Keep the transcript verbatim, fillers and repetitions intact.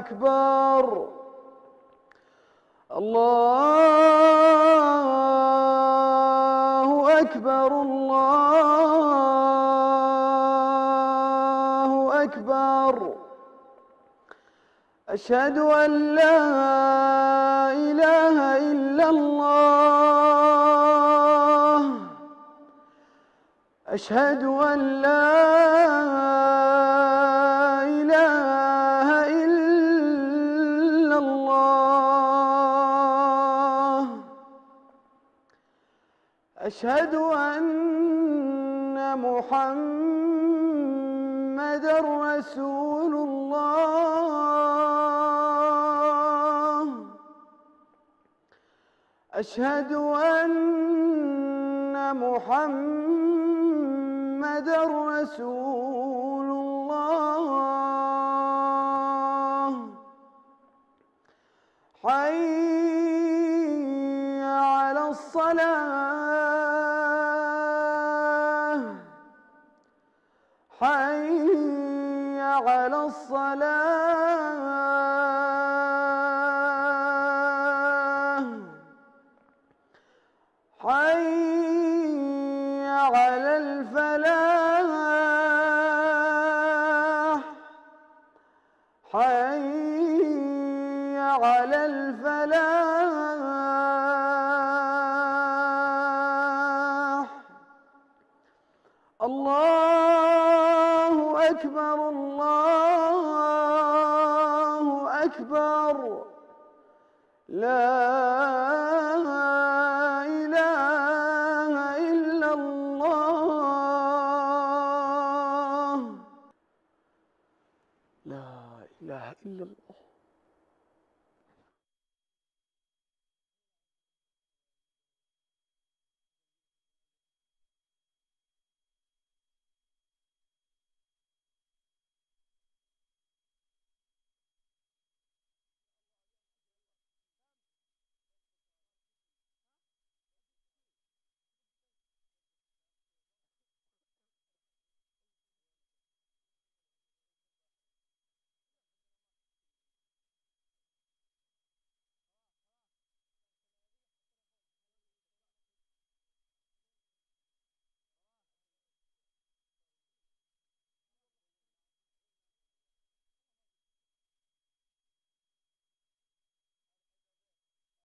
أكبر الله أكبر الله أكبر. أشهد أن لا إله إلا الله أشهد أن لا إله إلا الله أشهد أن محمدًا رسول الله أشهد أن محمدًا رسول الله. حي على الصلاة حي على الصلاة حي على الفلاح حي على الفلاح. الله أكبر الله أكبر. لا إله إلا الله. لا إله إلا الله.